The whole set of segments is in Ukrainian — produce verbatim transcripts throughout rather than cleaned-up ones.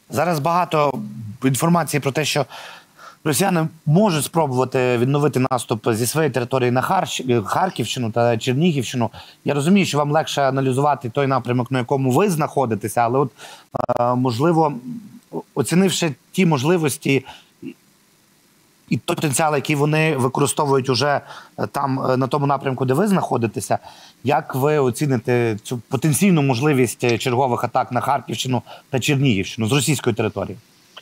Зараз багато інформації про те, що росіяни можуть спробувати відновити наступ зі своєї території на Харч... Харківщину та Чернігівщину. Я розумію, що вам легше аналізувати той напрямок, на якому ви знаходитеся, але от, можливо, оцінивши ті можливості і той потенціал, який вони використовують уже там, на тому напрямку, де ви знаходитеся, як ви оціните цю потенційну можливість чергових атак на Харківщину та Чернігівщину з російської території?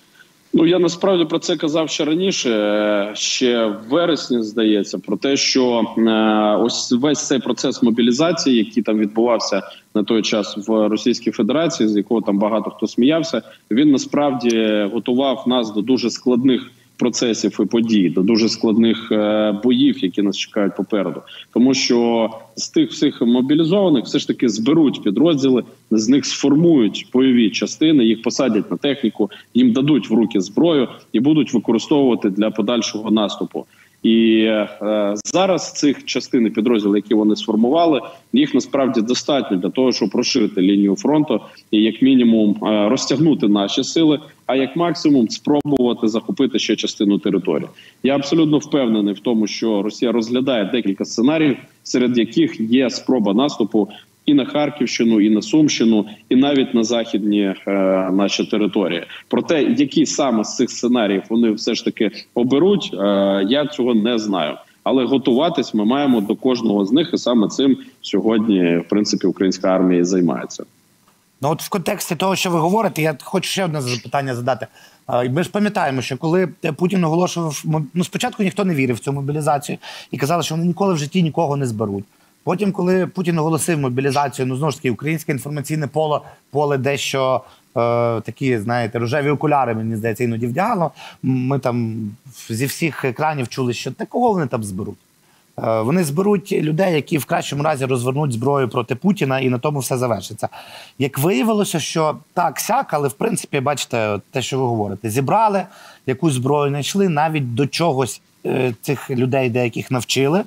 Ну, я насправді про це казав ще раніше, ще в вересні, здається, про те, що е, ось весь цей процес мобілізації, який там відбувався на той час в Російській Федерації, з якого там багато хто сміявся, він насправді готував нас до дуже складних процесів і подій, до дуже складних е, боїв, які нас чекають попереду. Тому що з тих всіх мобілізованих все ж таки зберуть підрозділи, з них сформують бойові частини, їх посадять на техніку, їм дадуть в руки зброю і будуть використовувати для подальшого наступу. І е, зараз цих частин і підрозділів, які вони сформували, їх насправді достатньо для того, щоб розширити лінію фронту і як мінімум е, розтягнути наші сили, а як максимум спробувати захопити ще частину території. Я абсолютно впевнений в тому, що Росія розглядає декілька сценаріїв, серед яких є спроба наступу і на Харківщину, і на Сумщину, і навіть на західні е, наші території. Про те, які саме з цих сценаріїв вони все ж таки оберуть, е, я цього не знаю. Але готуватись ми маємо до кожного з них, і саме цим сьогодні, в принципі, українська армія займається. Ну от в контексті того, що ви говорите, я хочу ще одне запитання задати. Ми ж пам'ятаємо, що коли Путін оголошував, ну спочатку ніхто не вірив в цю мобілізацію і казали, що вони ніколи в житті нікого не зберуть. Потім, коли Путін оголосив мобілізацію, ну знову ж таки, українське інформаційне поле, поле дещо е, такі, знаєте, рожеві окуляри, мені здається, іноді вдягало. Ми там зі всіх екранів чули, що такого вони там зберуть. Е, вони зберуть людей, які в кращому разі розвернуть зброю проти Путіна, і на тому все завершиться. Як виявилося, що так-сяк, але в принципі, бачите, те, що ви говорите, зібрали, якусь зброю знайшли, навіть до чогось е, цих людей деяких навчили.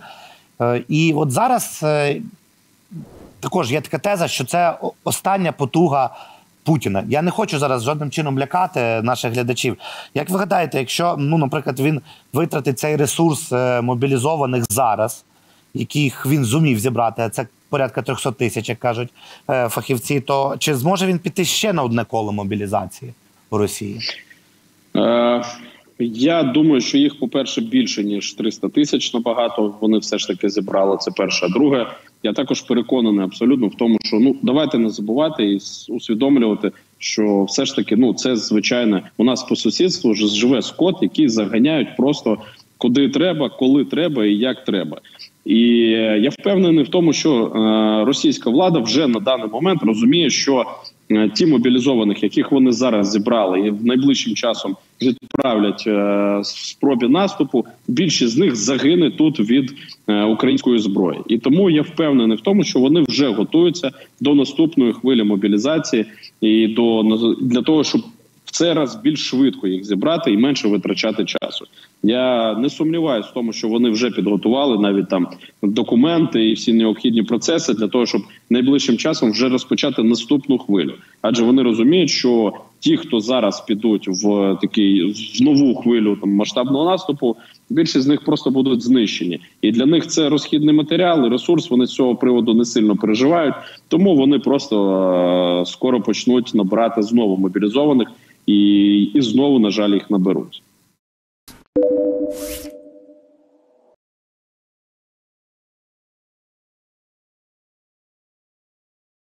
І от зараз е, також є така теза, що це остання потуга Путіна. Я не хочу зараз жодним чином лякати наших глядачів. Як ви гадаєте, якщо, ну, наприклад, він витратить цей ресурс е, мобілізованих зараз, яких він зумів зібрати, а це порядка трьохсот тисяч, як кажуть е, фахівці, то чи зможе він піти ще на одне коло мобілізації у Росії? Е... Я думаю, що їх, по-перше, більше, ніж триста тисяч набагато. Вони все ж таки зібрали, це перше. А друге, я також переконаний абсолютно в тому, що, ну, давайте не забувати і усвідомлювати, що все ж таки, ну, це, звичайно, у нас по сусідству вже живе скот, який заганяють просто куди треба, коли треба і як треба. І я впевнений в тому, що е, російська влада вже на даний момент розуміє, що е, ті мобілізованих, яких вони зараз зібрали і в найближчим часом відправлять е, в спробі наступу, більшість з них загине тут від е, української зброї. І тому я впевнений в тому, що вони вже готуються до наступної хвилі мобілізації і до, для того, щоб в цей раз більш швидко їх зібрати і менше витрачати часу. Я не сумніваюся в тому, що вони вже підготували навіть там документи і всі необхідні процеси для того, щоб найближчим часом вже розпочати наступну хвилю. Адже вони розуміють, що ті, хто зараз підуть в такий в нову хвилю там масштабного наступу, більшість з них просто будуть знищені. І для них це розхідний матеріал і ресурс, вони з цього приводу не сильно переживають, тому вони просто е скоро почнуть набирати знову мобілізованих і, і знову, на жаль, їх наберуть.